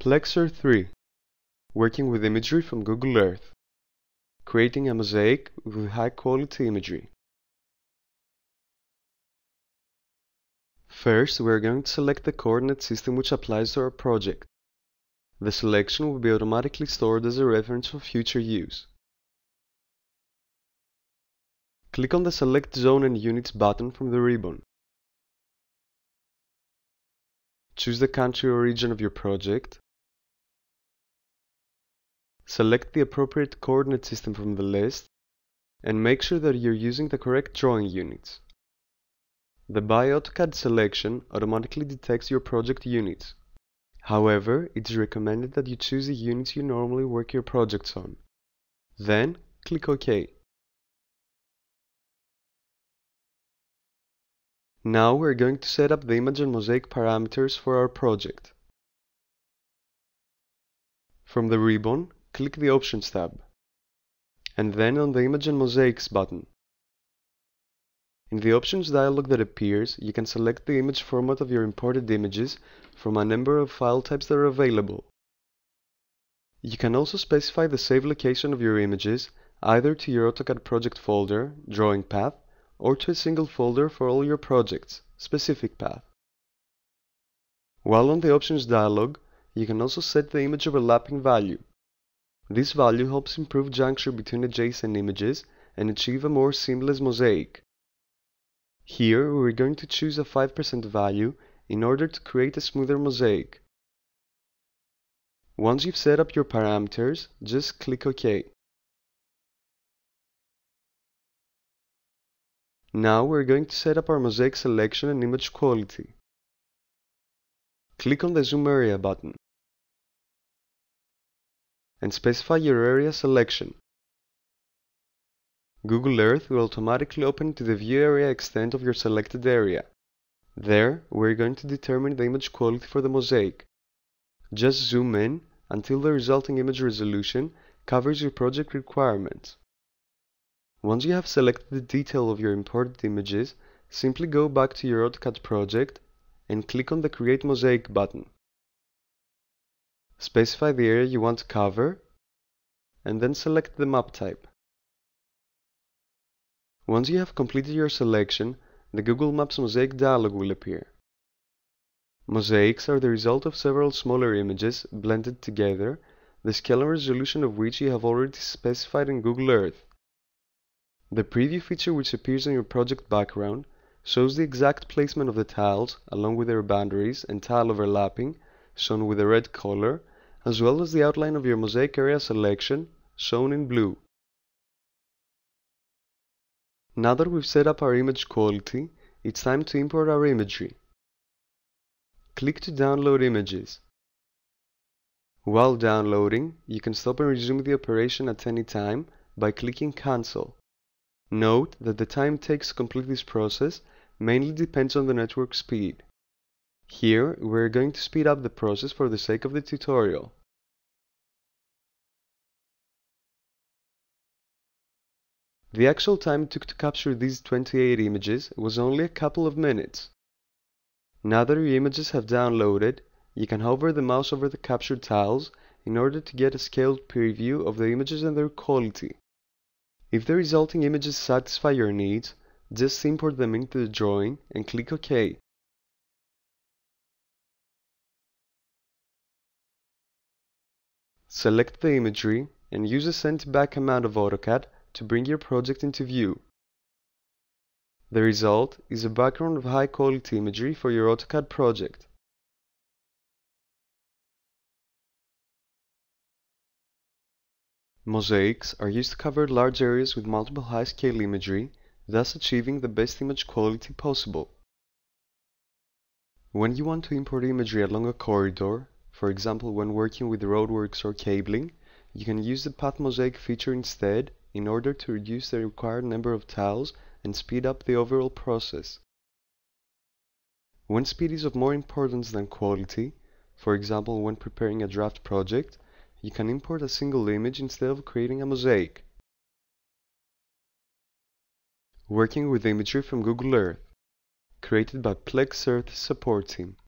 Plex.Earth 3. Working with imagery from Google Earth. Creating a mosaic with high-quality imagery. First, we are going to select the coordinate system which applies to our project. The selection will be automatically stored as a reference for future use. Click on the Select Zone and Units button from the ribbon. Choose the country or region of your project. Select the appropriate coordinate system from the list, and make sure that you're using the correct drawing units. The By AutoCAD selection automatically detects your project units. However, it is recommended that you choose the units you normally work your projects on. Then, click OK. Now we're going to set up the image and mosaic parameters for our project. From the ribbon, click the Options tab, and then on the Image and Mosaics button. In the Options dialog that appears, you can select the image format of your imported images from a number of file types that are available. You can also specify the save location of your images either to your AutoCAD project folder, drawing path, or to a single folder for all your projects, specific path. While on the Options dialog, you can also set the image overlapping value. This value helps improve juncture between adjacent images and achieve a more seamless mosaic. Here, we're going to choose a 5% value in order to create a smoother mosaic. Once you've set up your parameters, just click OK. Now we're going to set up our mosaic selection and image quality. Click on the Zoom Area button and specify your area selection. Google Earth will automatically open to the view area extent of your selected area. There, we're going to determine the image quality for the mosaic. Just zoom in until the resulting image resolution covers your project requirements. Once you have selected the detail of your imported images, simply go back to your AutoCAD project and click on the Create Mosaic button. Specify the area you want to cover, and then select the map type. Once you have completed your selection, the Google Maps Mosaic dialog will appear. Mosaics are the result of several smaller images blended together, the scale and resolution of which you have already specified in Google Earth. The preview feature which appears on your project background shows the exact placement of the tiles along with their boundaries and tile overlapping, shown with a red color, as well as the outline of your mosaic area selection, shown in blue. Now that we've set up our image quality, it's time to import our imagery. Click to download images. While downloading, you can stop and resume the operation at any time by clicking Cancel. Note that the time it takes to complete this process mainly depends on the network speed. Here, we're going to speed up the process for the sake of the tutorial. The actual time it took to capture these 28 images was only a couple of minutes. Now that your images have downloaded, you can hover the mouse over the captured tiles in order to get a scaled preview of the images and their quality. If the resulting images satisfy your needs, just import them into the drawing and click OK. Select the imagery and use the Send to Back command of AutoCAD to bring your project into view. The result is a background of high-quality imagery for your AutoCAD project. Mosaics are used to cover large areas with multiple high-scale imagery, thus achieving the best image quality possible. When you want to import imagery along a corridor, for example when working with roadworks or cabling, you can use the Path Mosaic feature instead in order to reduce the required number of tiles and speed up the overall process. When speed is of more importance than quality, for example when preparing a draft project, you can import a single image instead of creating a mosaic. Working with imagery from Google Earth, created by Plex.Earth support team.